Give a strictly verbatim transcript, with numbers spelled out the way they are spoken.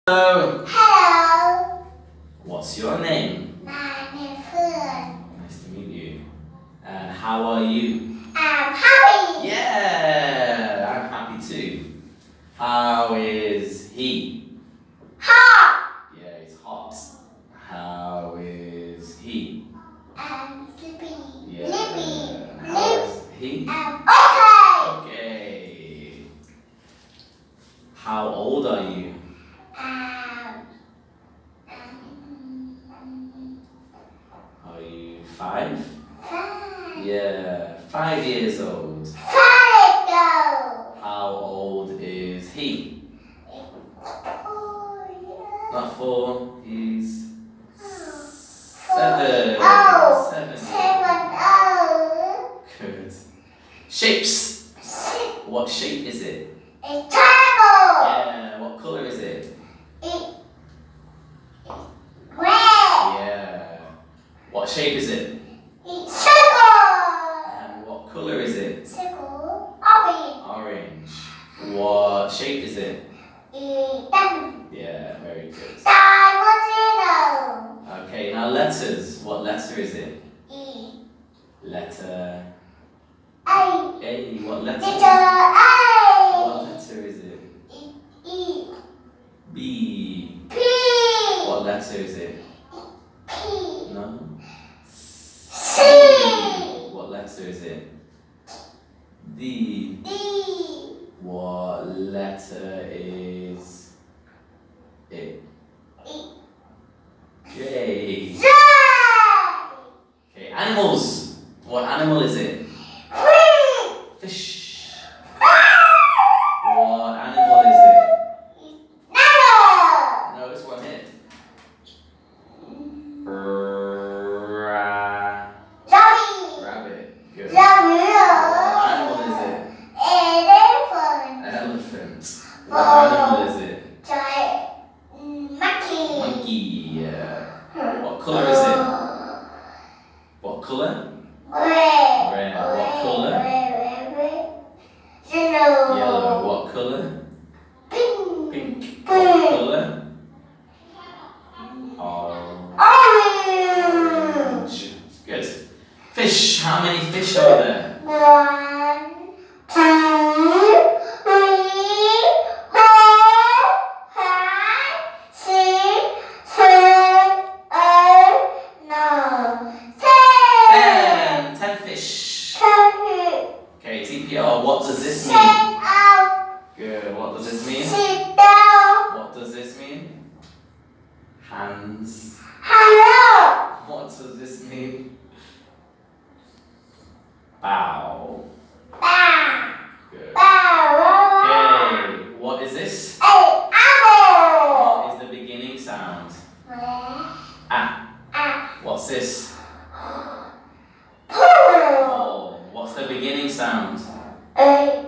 Hello. Hello. What's your name? My name is Phương. Nice to meet you. And how are you? I'm happy. Yeah, I'm happy too. How is he? Hot. Yeah, it's hot. How is he? I'm sleepy. Yeah. Sleepy. How is he? I'm okay. Okay. How old are you? Um, um, Are you five? five. Yeah, five years old. Five go. How old is he? Oh, yeah. Not four, he's seven. Oh, Seven. seven, oh. Good. Shapes. Six. What shape is it? It's triangle. Yeah. What color is it? It, red. Yeah. What shape is it? It's circle. And what color is it? Circle. Orange. Orange. What shape is it? It's diamond. Yeah, very good. Diamond. Okay, now letters. What letter is it? E. Letter A. A. What letter? Letter A. What letter is it? E. E. B. P. What letter is it? P. No. C. What letter is it? D. D. What letter is it? E. J. Z. Okay, animals. What animal is it? Three. Fish. What animal is it? Nano. No, this one here. Ra. Zombie. Rabbit. Good. Zombie. What animal is it? Elephant. Elephant. What animal is it? Giant. Monkey. Monkey. Yeah. What color is it? What color? Red. Red. What color? Red, red, red. Yellow. Yellow. What color? Pink. Pink. Pink. What color? Orange. Orange. Good. Fish. How many fish are there? One, two, three, four, five, six, seven, eight, nine, ten. Ten. Ten fish. Ten. Okay, T P R. What does this Sit mean? out. Good. What does this mean? Sit down. What does this mean? Hands. Hello. What does this mean? Bow. Bow. Good. Bow. Okay. What is this? Hey, apple. What is the beginning sound? Where? Ah. Ah. What's this? Pool. Oh. What's the beginning sound? A.